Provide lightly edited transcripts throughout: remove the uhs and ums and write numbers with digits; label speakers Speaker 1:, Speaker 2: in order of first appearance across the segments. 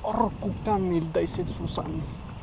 Speaker 1: Orkukan il Daisetsuzan.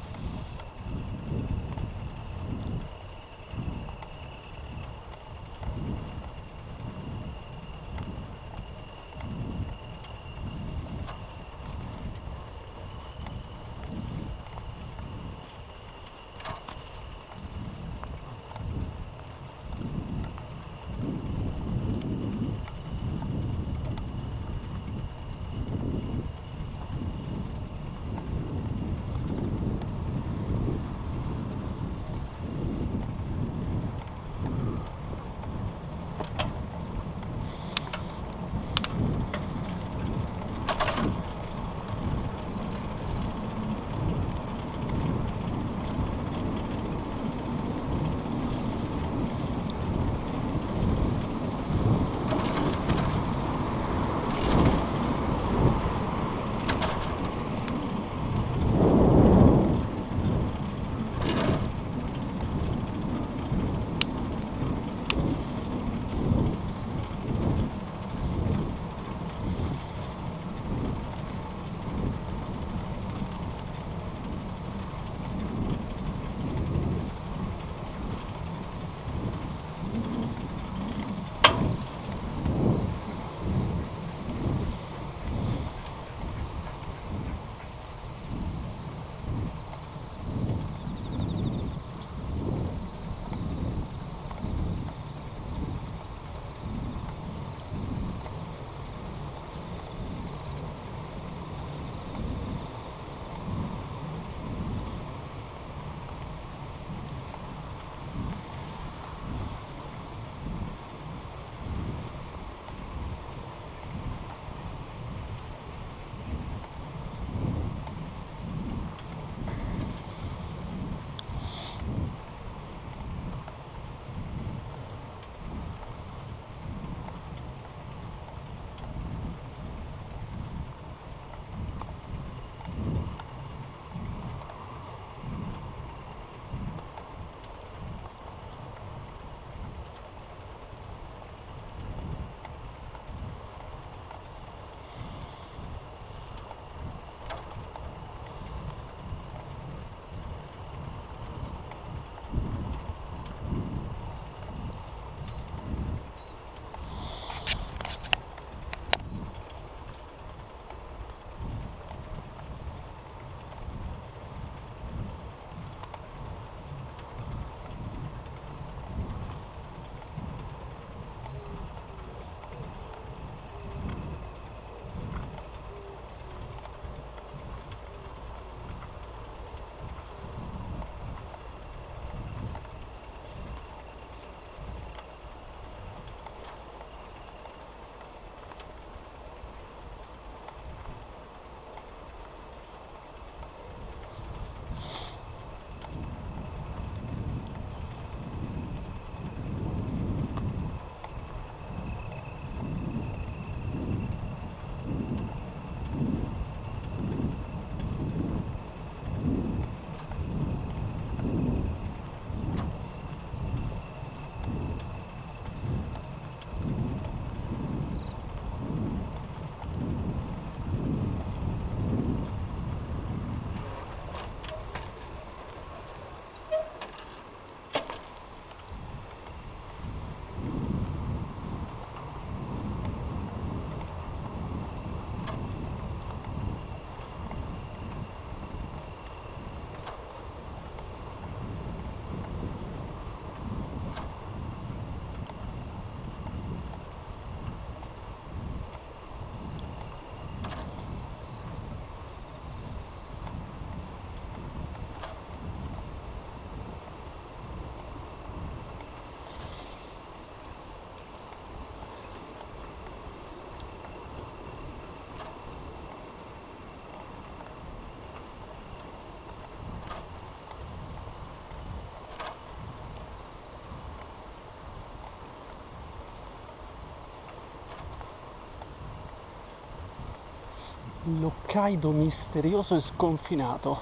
Speaker 1: L'Hokkaido misterioso e sconfinato.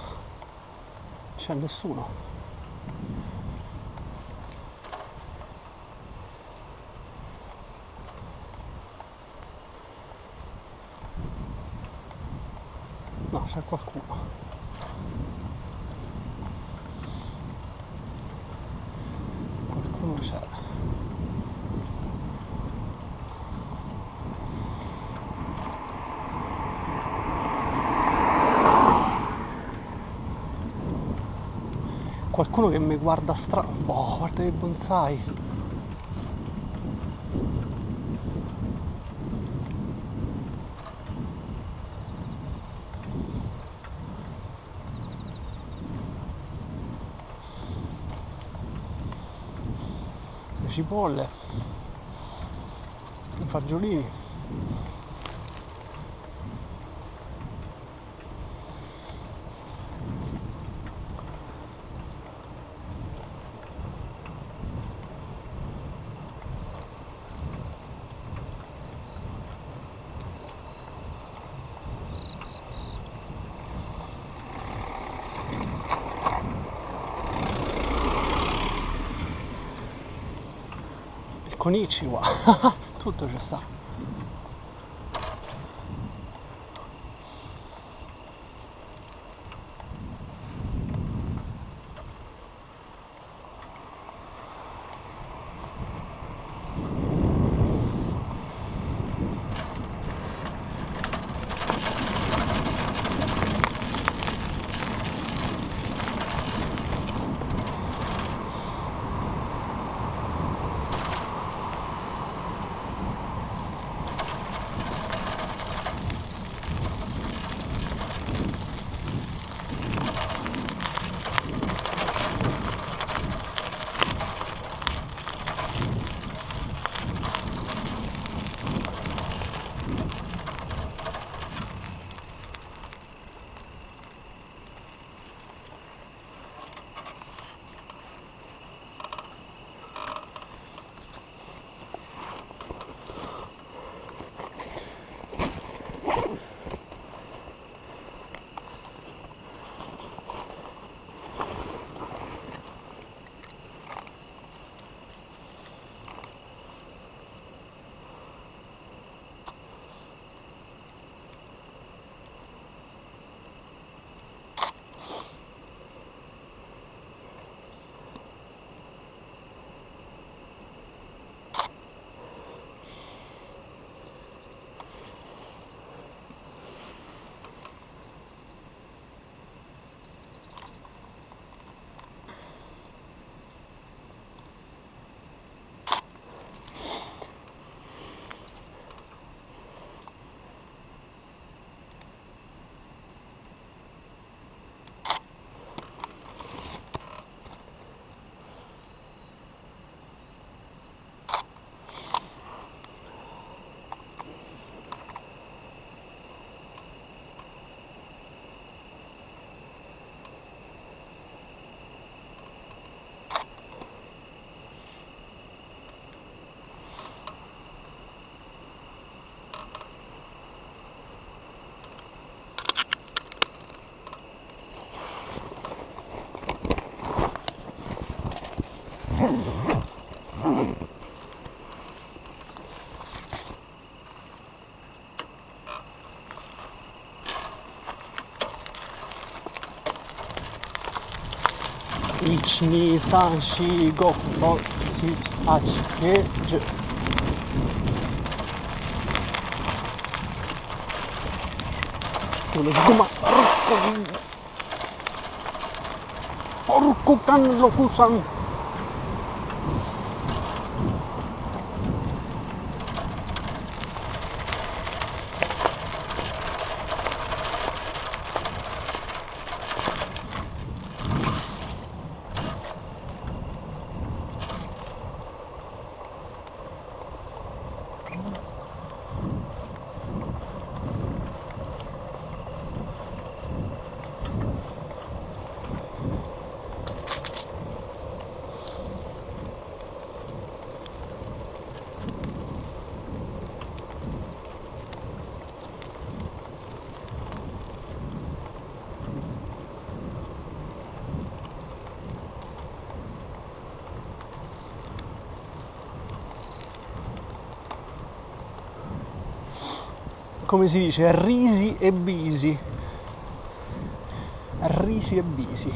Speaker 1: C'è nessuno. No, c'è qualcuno. Qualcuno c'è. Qualcuno che mi guarda boh, guarda i bonsai. Le cipolle, i fagiolini. Konnichiwa, tutto ci sta. Ichi, san, shi, go, ro, si, hachi, e, ju. Lo sguma, porco canlo kusan. Come si dice, risi e bisi. Risi e bisi.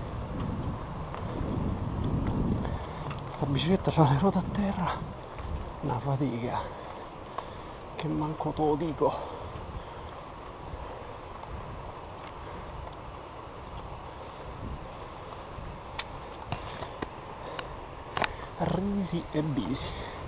Speaker 1: Sta bicicletta c'ha le ruote a terra, una fatica che manco te lo dico. Risi e bisi.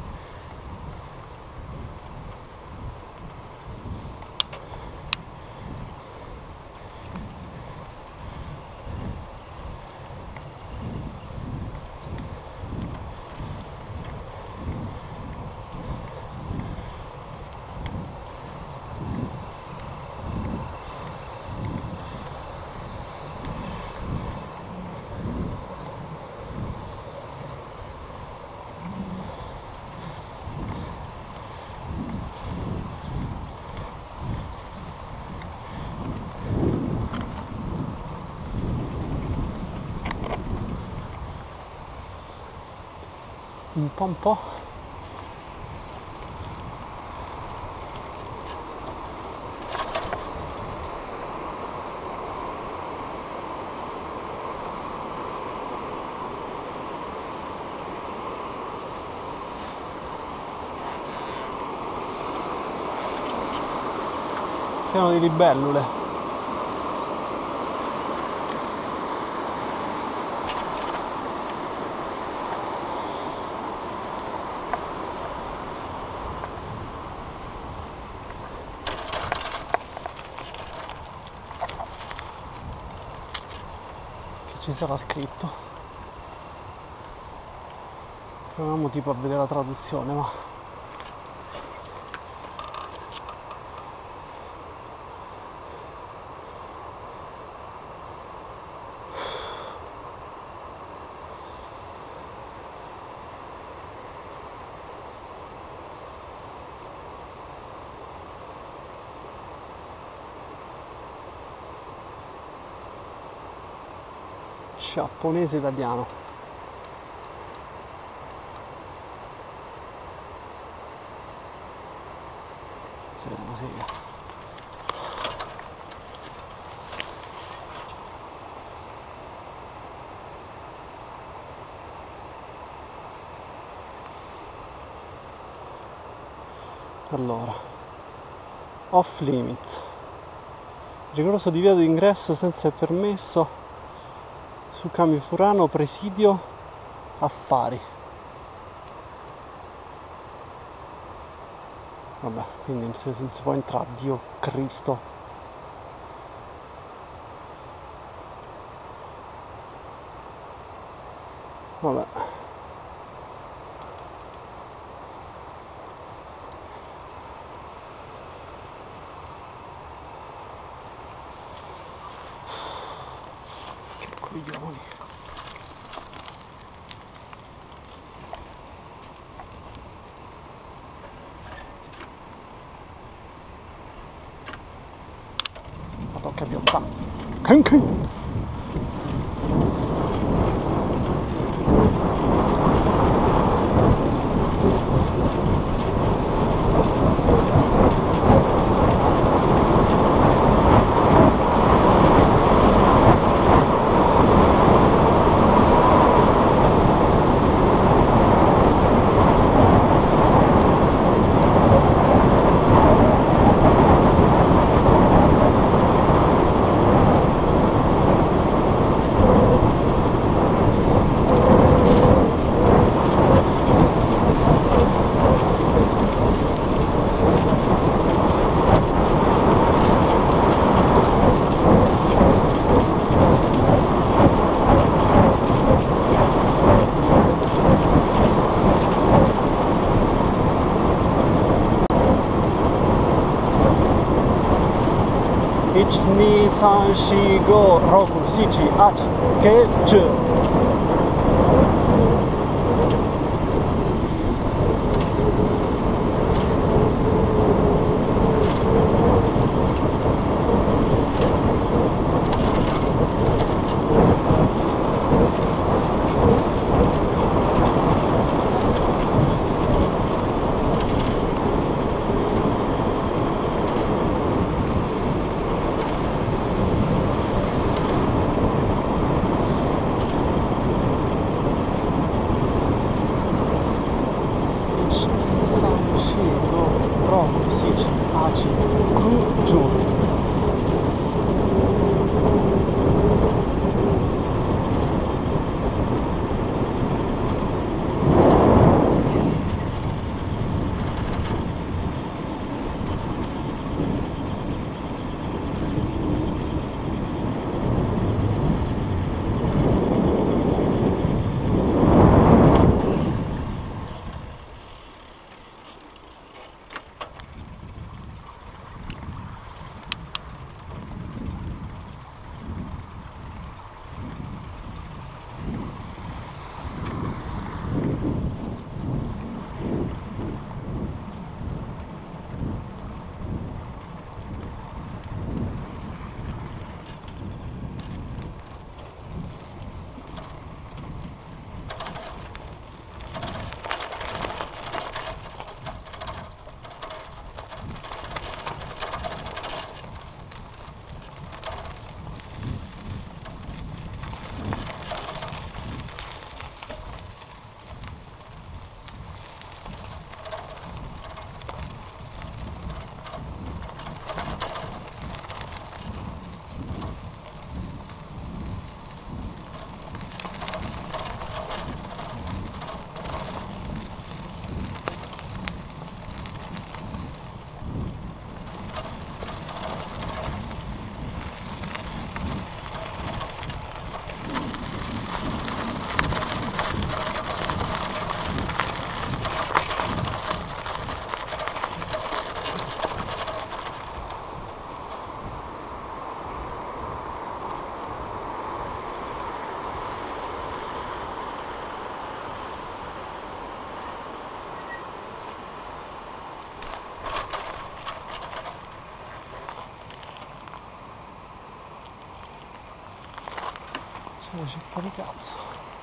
Speaker 1: Un po'. Pieno di libellule. Ci sarà scritto. Proviamo tipo a vedere la traduzione, ma giapponese italiano. Sega. Allora, off limit, rigoroso divieto di ingresso senza il permesso su Kami Furano, presidio affari. Vabbè, quindi non si può entrare, Dio Cristo. Vabbè. Che coglioni. Ma tocca piottare. Ichi, ni, san, shi, go, roku, shichi, achi, ke, chu. Una ceppa di cazzo.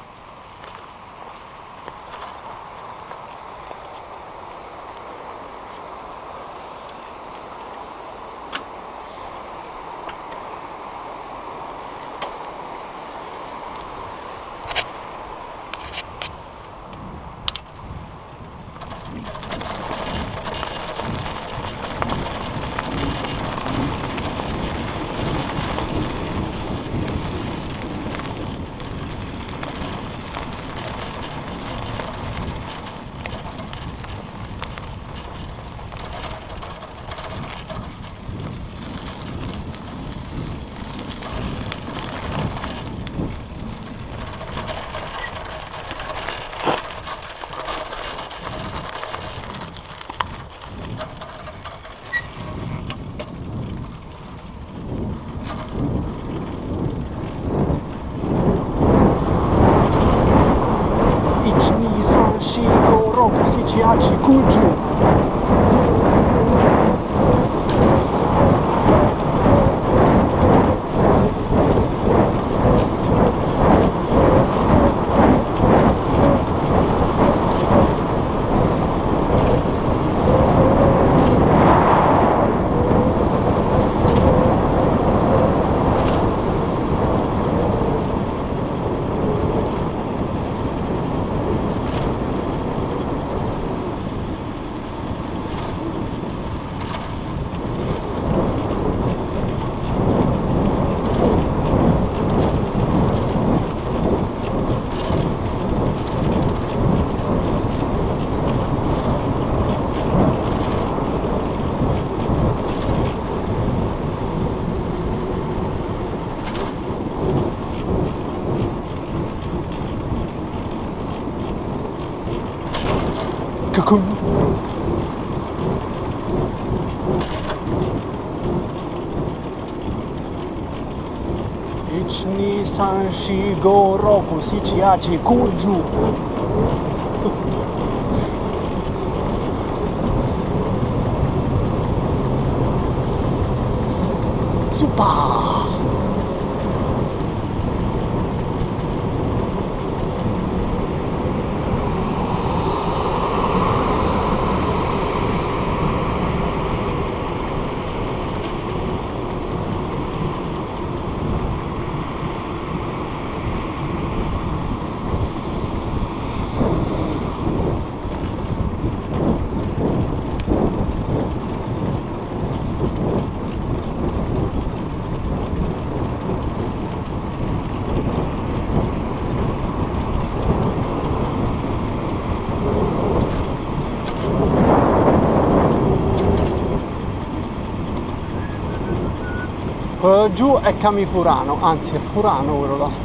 Speaker 1: Cocoon. Ichi ni san shi go roku shichi hachi kuju. Super. Giù è Camifurano, anzi è Furano quello là.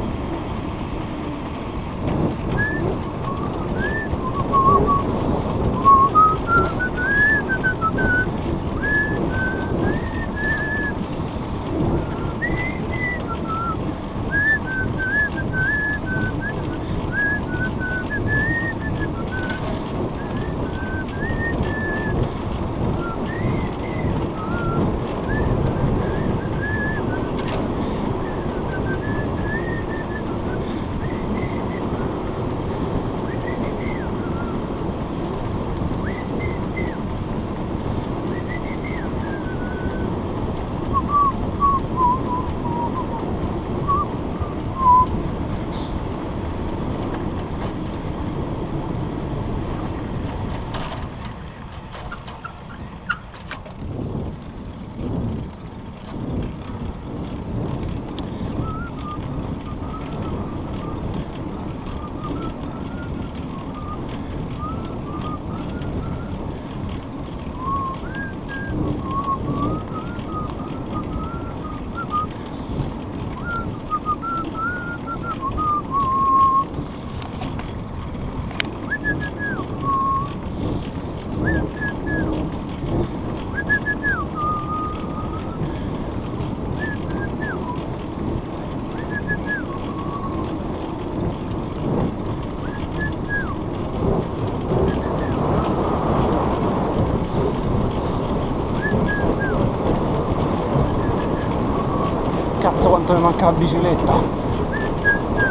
Speaker 1: Cazzo quanto mi manca la bicicletta.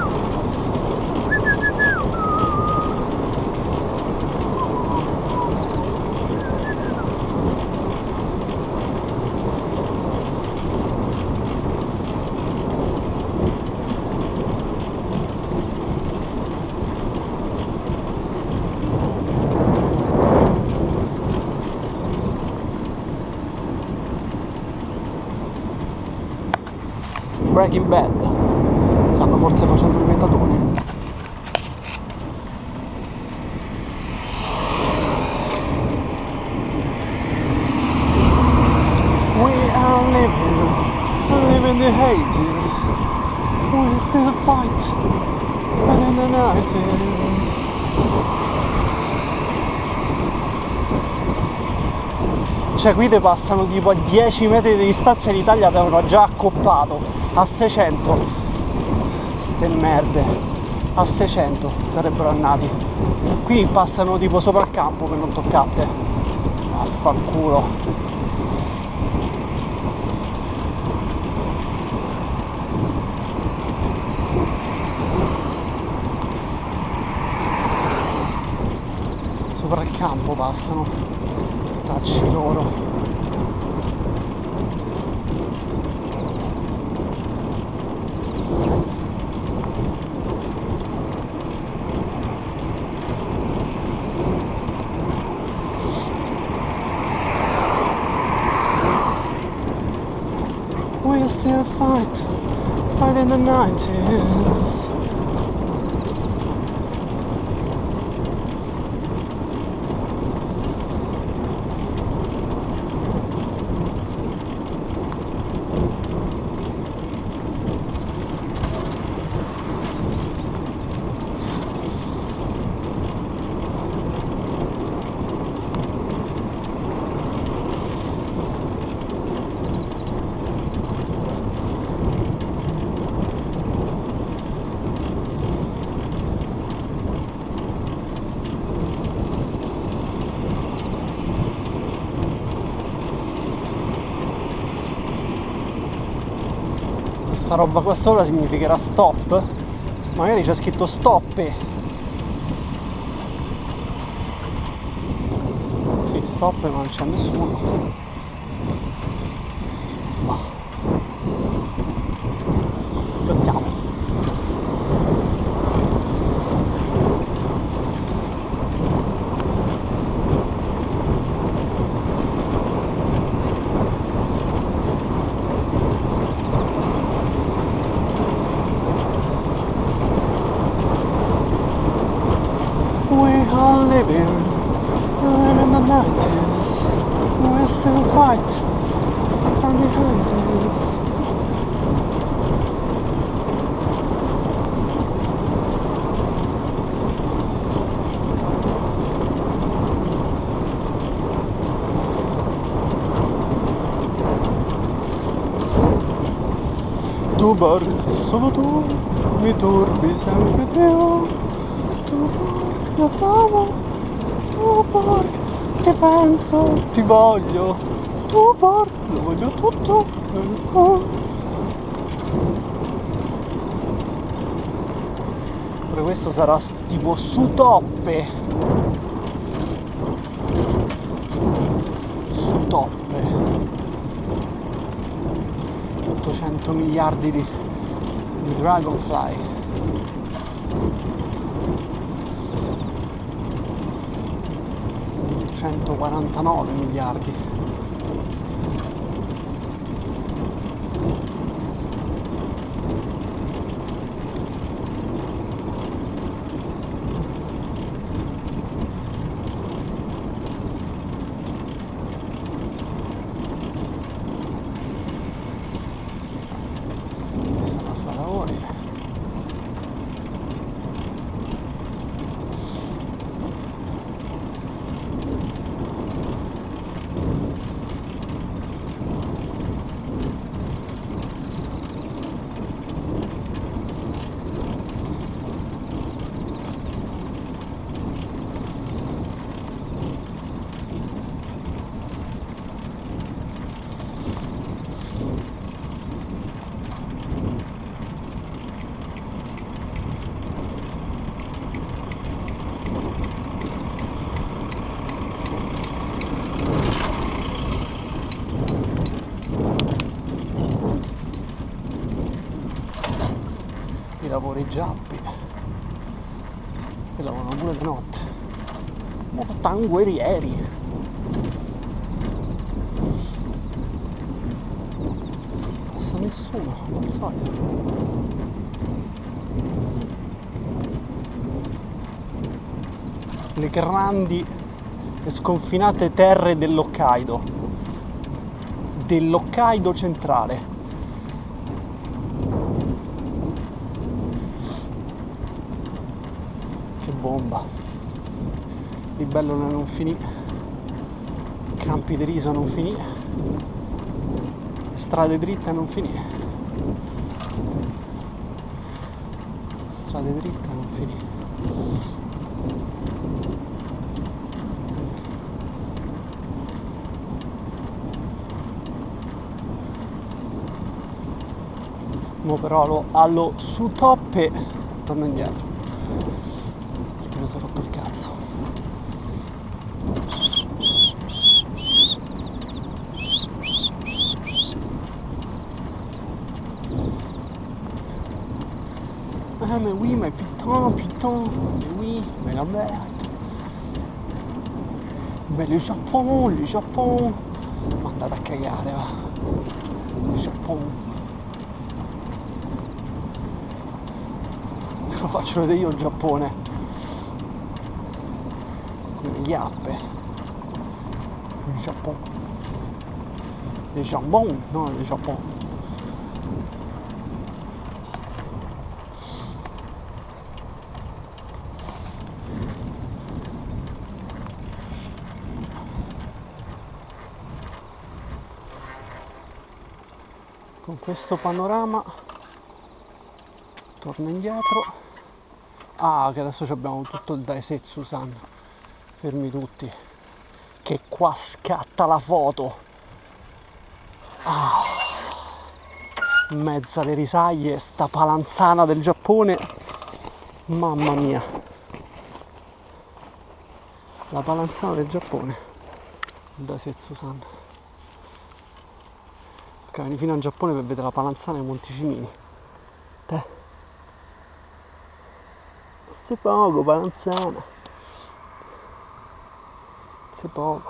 Speaker 1: Breaking Bad. Stanno forse facendo il metadone. We are living the 80s. We still fight in the 90s. Cioè qui te passano tipo a 10 metri di distanza, in Italia ti avevano già accoppato a 600. Ste merde, a 600 sarebbero andati. Qui passano tipo sopra il campo per non toccate. Affanculo. Sopra il campo passano, tacci loro. We still fight in the 90s. Sta roba qua sopra significherà stop? Magari c'è scritto stop. Sì, stop, ma non c'è nessuno. Ma aspettiamo. Living in the 90s. We still fight from the 90s. Tuborg, solo tu mi turbi sempre più. Tuborg, io t'amo. Tuborg, ti penso, ti voglio. Tuborg, lo voglio tutto. Pure questo sarà tipo su toppe. Su toppe. 800 miliardi di dragonfly. 149 miliardi. Stanno a fare lavori. I lavori giappi e lavorano pure di notte. Mortanguerieri. Passano nessuno, al solito. Le grandi e sconfinate terre dell'Hokkaido centrale. Che bomba. Libellule non finì, campi di riso non finì, strade dritte non finì, strade dritte non finì. Mo però allo su toppe torno indietro perché mi sono rotto il cazzo. Mais oui, mais putain, mais oui, mais la merde. Mais le Japon. Ma andate a cagare, va. Il Japon. Se lo faccio vedere io il Giappone. Come gli appe. Il Japon. Le jambon, no, il Japon. Con questo panorama torno indietro. Ah, che adesso abbiamo tutto il Daisetsuzan. Fermi tutti, che qua scatta la foto. In mezzo alle risaie, sta palanzana del Giappone. Mamma mia, la palanzana del Giappone, il Daisetsuzan. Vieni fino al Giappone per vedere la palanzana dei Monticimini. Se poco palanzana. Se poco.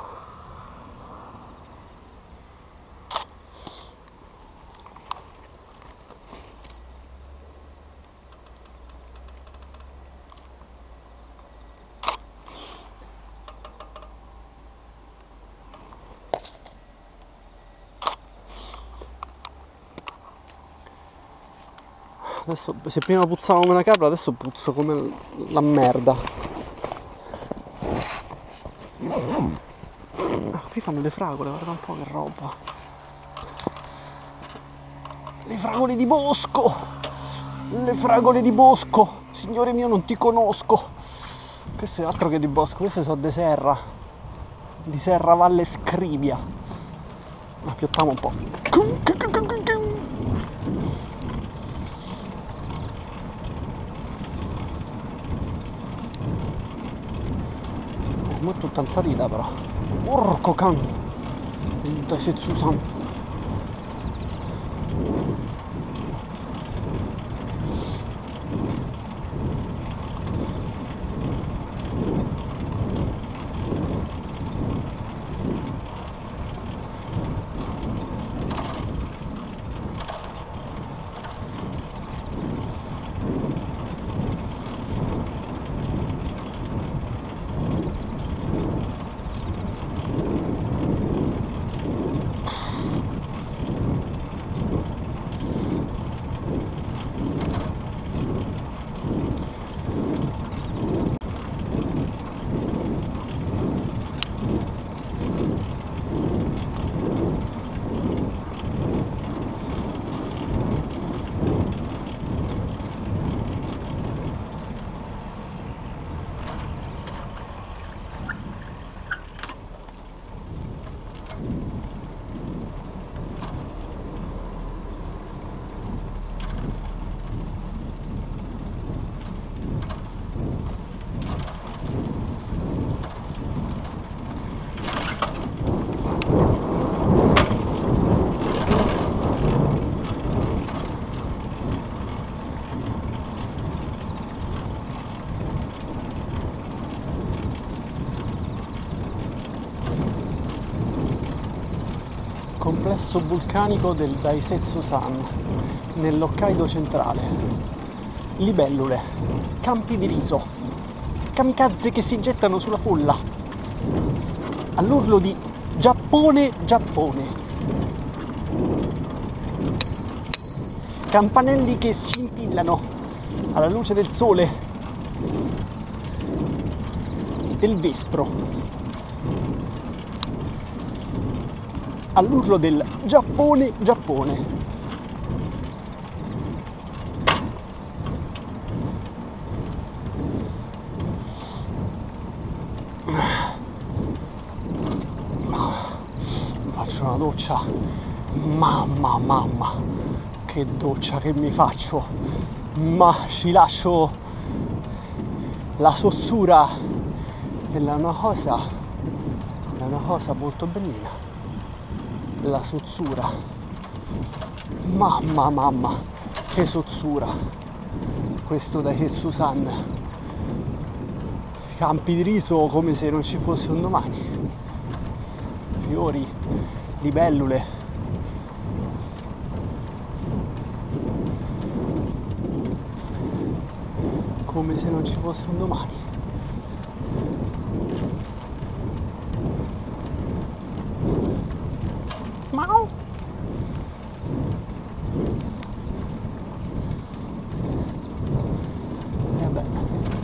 Speaker 1: Adesso, se prima puzzavo come una capra, adesso puzzo come la merda. Qui fanno le fragole, guarda un po' che roba. Le fragole di bosco! Le fragole di bosco! Signore mio, non ti conosco! Questo è altro che di bosco, queste sono di Serra. Di Serra Valle Scrivia. Appiattiamo un po'. È tutta in salita però. Porco can! Il Daisetsuzan. complesso vulcanico del Daisetsuzan nell'Hokkaido centrale. Libellule, campi di riso, kamikaze che si gettano sulla folla all'urlo di Giappone, Giappone, campanelli che scintillano alla luce del sole, del vespro, all'urlo del Giappone, Giappone. Faccio una doccia, mamma, che doccia che mi faccio, ma ci lascio la sozzura, è una cosa molto bellina, la sozzura, mamma, che sozzura, questo Daisetsuzan, campi di riso come se non ci fosse un domani, fiori, libellule, come se non ci fosse un domani. Mau. E beh.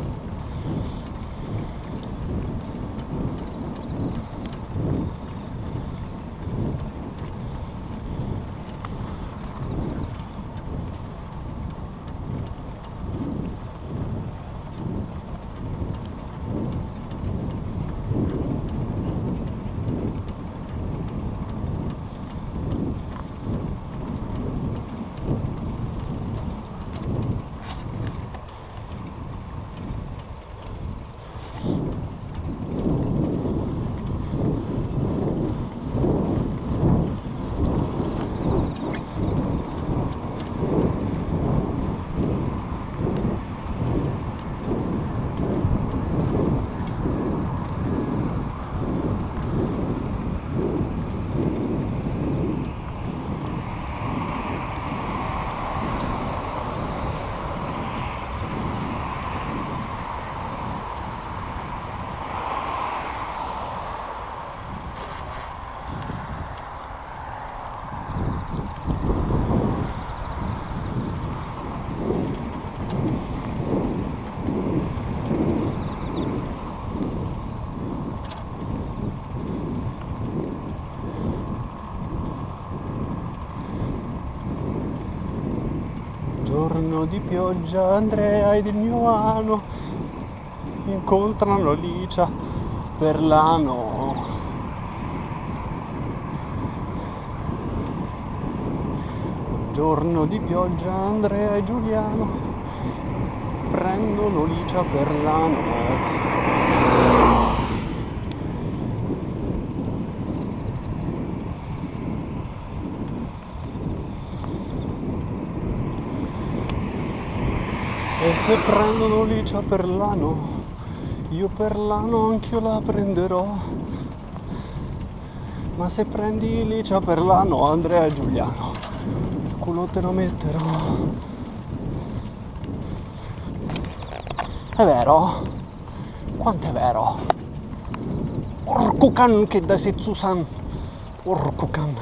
Speaker 1: Giorno di pioggia, Andrea ed il mio ano incontrano Licia per l'ano. Giorno di pioggia, Andrea e Giuliano prendono Licia per l'ano. E se prendono Licia per l'ano, io per l'ano anch'io la prenderò. Ma se prendi Licia per l'ano, Andrea e Giuliano, il culo te lo metterò. È vero? Quanto è vero? Orkukan che Daisetsuzan, Orkukan.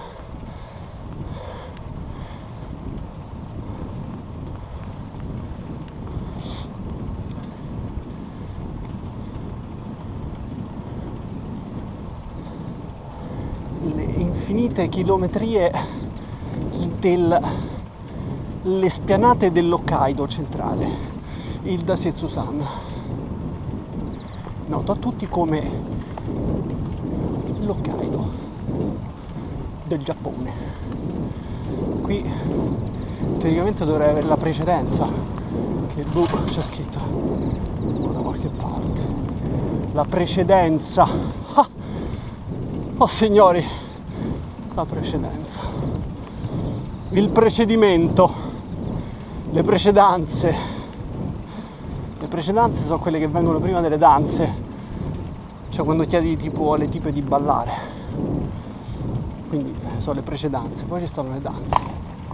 Speaker 1: Infinite chilometrie delle spianate dell'Hokkaido centrale, il Daisetsuzan, noto a tutti come l'Hokkaido del Giappone. Qui teoricamente dovrei avere la precedenza, che c'è scritto da qualche parte, la precedenza. Oh signori, la precedenza, il precedimento, le precedenze. Le precedenze sono quelle che vengono prima delle danze, cioè quando chiedi tipo alle tipe di ballare. quindi sono le precedenze, poi ci stanno le danze.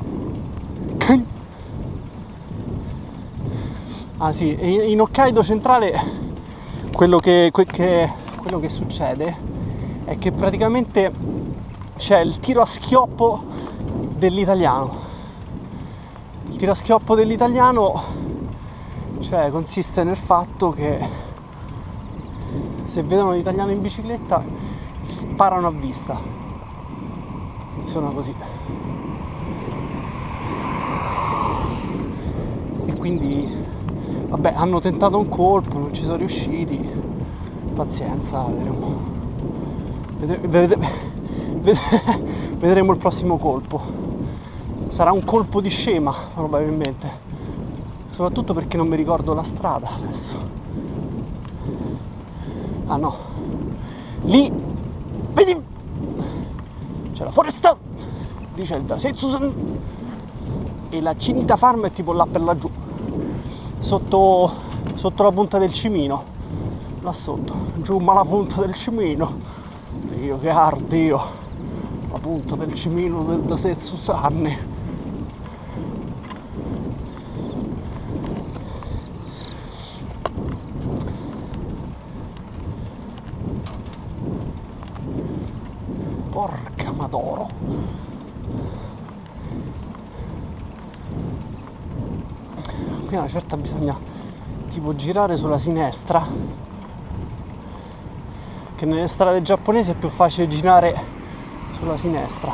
Speaker 1: Ah sì, e in Hokkaido centrale quello che succede è che praticamente c'è il tiro a schioppo dell'italiano. Il tiro a schioppo dell'italiano, cioè, consiste nel fatto che se vedono l'italiano in bicicletta sparano a vista. Funziona così. E quindi vabbè, hanno tentato un colpo, non ci sono riusciti. Pazienza, vedremo il prossimo colpo. Sarà un colpo di scema, probabilmente. Soprattutto perché non mi ricordo la strada adesso. Ah no. Lì, vedi? C'è la foresta. Lì c'è il Daisetsuzan. E la Cinita Farm è tipo là per laggiù. Sotto la punta del Cimino, là sotto, giù ma la punta del Cimino, Dio che ardio, la punta del Cimino del Daisetsuzan. Porca madoro. Qui una certa bisogna tipo girare sulla sinistra, che nelle strade giapponesi è più facile girare sulla sinistra.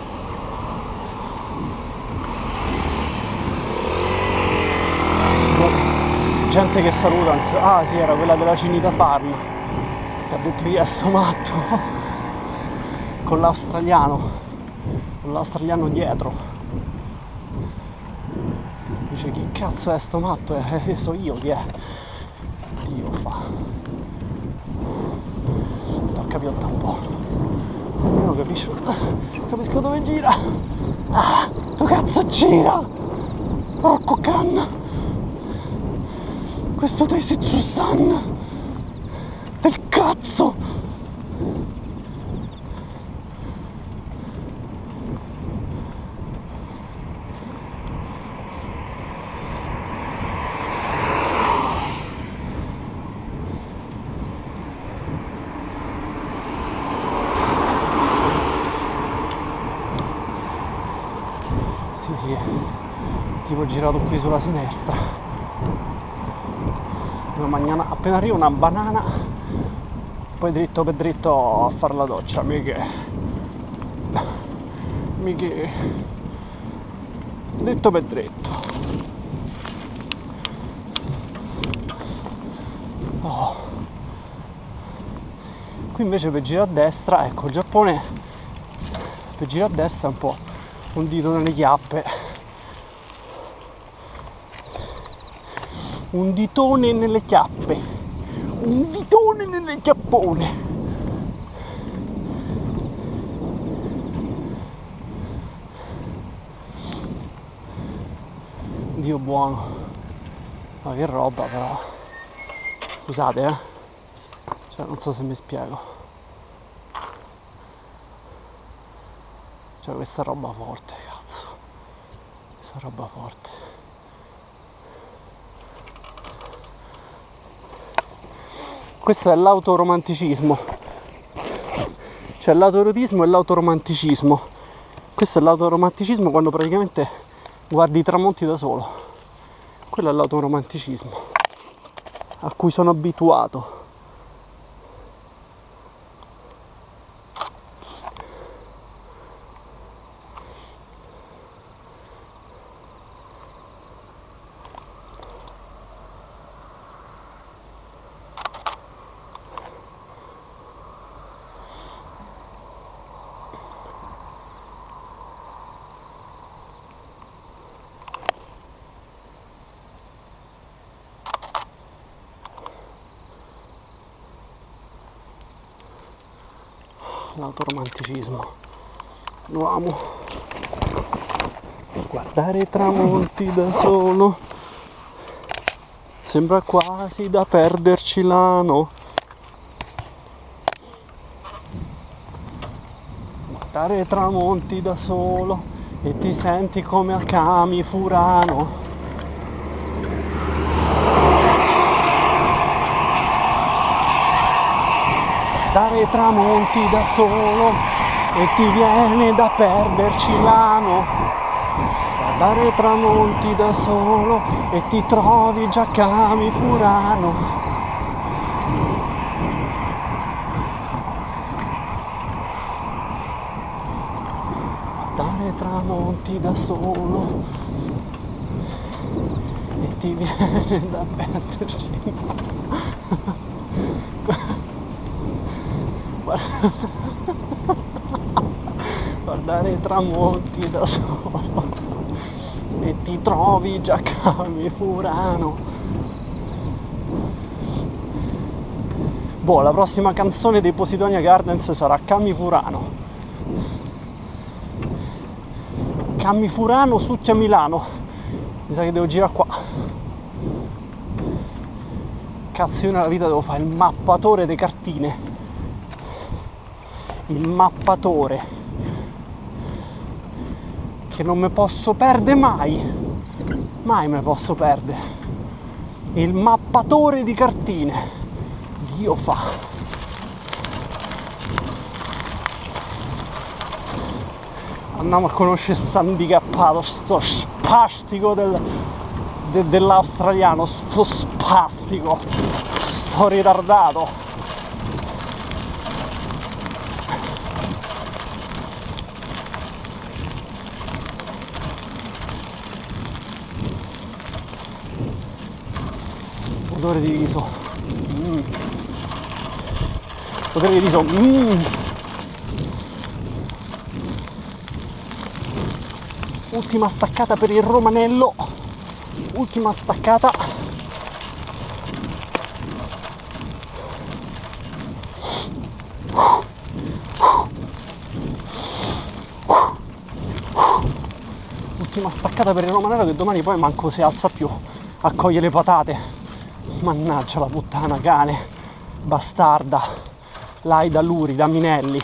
Speaker 1: Gente che saluta, ah sì, era quella della Cinita Farm che ha detto io sto matto con l'australiano dietro. Dice chi cazzo è sto matto? So io chi è. Dio fa. Tocca piotta un po'. Io non capisco dove gira. Ah, tu cazzo gira! Porco canna! Questo Daisetsuzan del cazzo! Sì, tipo girato qui sulla sinistra. Appena arriva una banana, poi dritto per dritto a fare la doccia, mica dritto per dritto. Oh. Qui invece per girare a destra, ecco, il Giappone per girare a destra è un po' un dito nelle chiappe, un ditone nelle chiappe, un ditone nelle chiappone. Dio buono, ma che roba però, scusate cioè non so se mi spiego. Cioè questa roba forte, cazzo. Questa roba forte. Questo è l'autoromanticismo. C'è l'autoerotismo e l'autoromanticismo. Questo è l'autoromanticismo quando praticamente guardi i tramonti da solo. Quello è l'autoromanticismo a cui sono abituato. L'autoromanticismo, lo amo. Guardare i tramonti da solo sembra quasi da perderci l'ano. Guardare i tramonti da solo e ti senti come a Kami Furano. Guardare i tramonti da solo e ti viene da perderci l'ano. Guardare i tramonti da solo e ti trovi già a Kami Furano. Guardare tramonti da solo e ti viene da perderci. Guardare i tramonti da solo e ti trovi già a Kami Furano. Boh, la prossima canzone dei Posidonia Gardens sarà Kami Furano. Kami Furano, Succhia Milano. Mi sa che devo girare qua. Cazzo, io nella vita devo fare il mappatore delle cartine. Il mappatore. Che non mi posso perdere mai. Mai me posso perdere. Il mappatore di cartine. Dio fa. Andiamo a conoscere s'handicappato, sto spastico dell'australiano, sto spastico, sto ritardato. Odore di riso. Odore di riso. Ultima staccata per il romanello, ultima staccata. Ultima staccata per il romanello, che domani poi manco si alza più a cogliere le patate. Mannaggia la puttana, cane, bastarda, Laida Luri, da Minelli.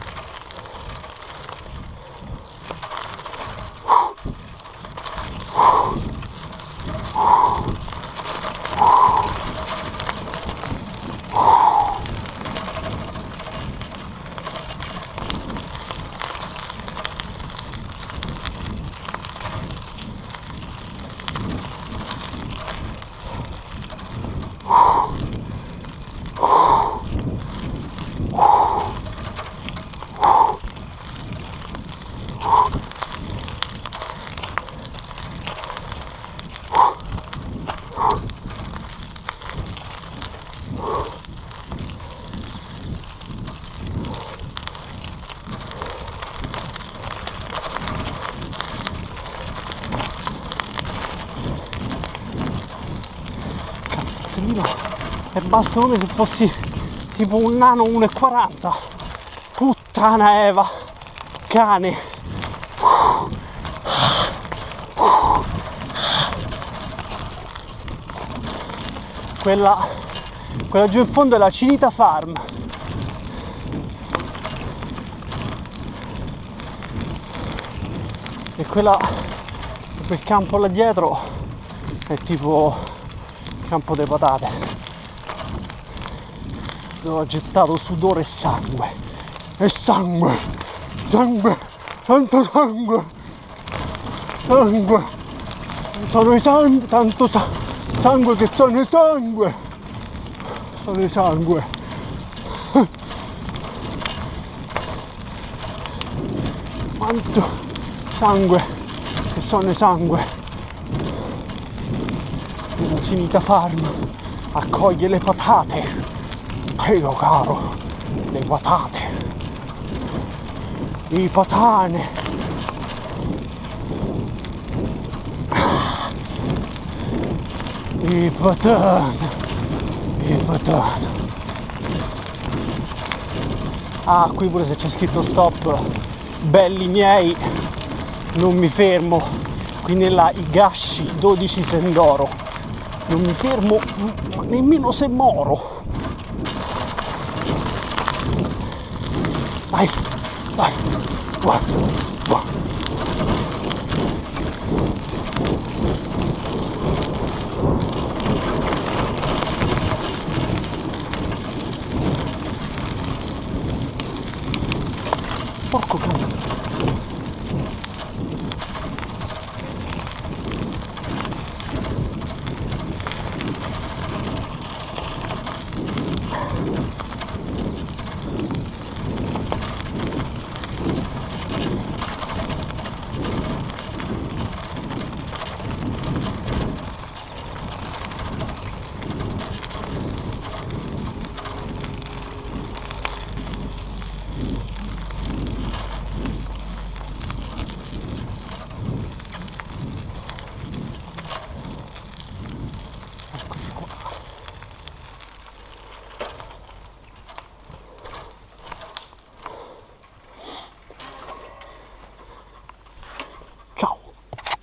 Speaker 1: È basso come se fossi tipo un nano 1,40. Puttana Eva, cane. Quella giù in fondo è la Cinita Farm. E quel campo là dietro è tipo campo delle patate, dove ho gettato sudore e sangue, sangue, tanto sangue, sono i sangue, tanto sangue che sono i sangue, quanto sangue che sono i sangue. La Cinita Farm accoglie le patate, prego caro, le patate, i patane, i patane. Ah, qui pure se c'è scritto stop, belli miei, non mi fermo. Qui nella Higashi 12 Sendoro non mi fermo nemmeno se moro. Vai, vai, vai.